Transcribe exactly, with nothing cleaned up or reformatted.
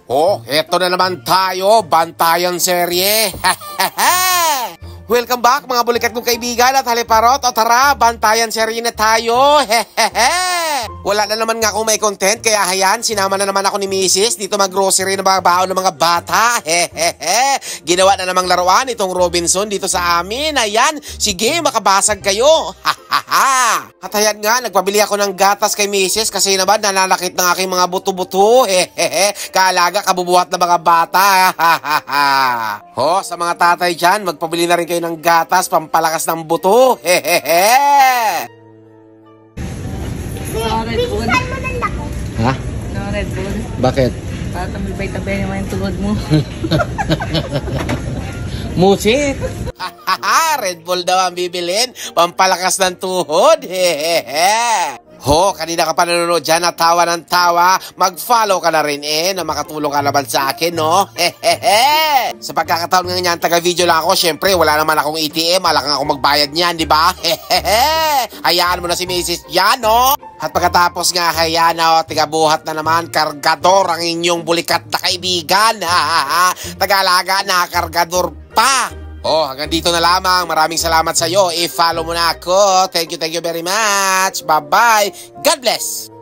Oh, eto na naman tayo, bantayan serye. Welcome back mga bulikat kong kaibigan at haliparot. O tara, bantayan serye na tayo. Wala na naman nga akong may content, kaya hayan, sinama na naman ako ni Missus dito mag-grocery na mga baon ng mga bata. Ginawa na namang laruan itong Robinson dito sa amin. Ayan, sige, makabasag kayo. At ayan nga, nagpabili ako ng gatas kay Missus kasi naman nananakit ng aking mga buto-buto. Kaalaga, kabubuhat na mga bata. Ho, sa mga tatay dyan, magpabili na rin kayo ng gatas, pampalakas ng buto. Red Bull. Ha? No, Red Bull. Bakit? Para tumibay-tabay naman yung tuhod mo. Musit! Red Bull daw ang bibilin, pampalakas ng tuhod. Ho, kanina ka pa nanonood dyan at tawa ng tawa, mag-follow ka na rin eh, na makatulong ka naman sa akin, no? Sa pagkakataon nga niyan, taga-video lang ako, syempre, wala naman akong A T M, alakang ako magbayad niyan, di ba? Hayaan mo na si Missus dyan, no? At pagkatapos nga, hayaan na, o, tigabuhat na naman, kargador ang inyong bulikat na kaibigan. Tagalaga na, kargador pa. Oh, hanggang dito na lamang. Maraming salamat sa iyo. I-follow mo na ako. Thank you, thank you very much. Bye-bye. God bless.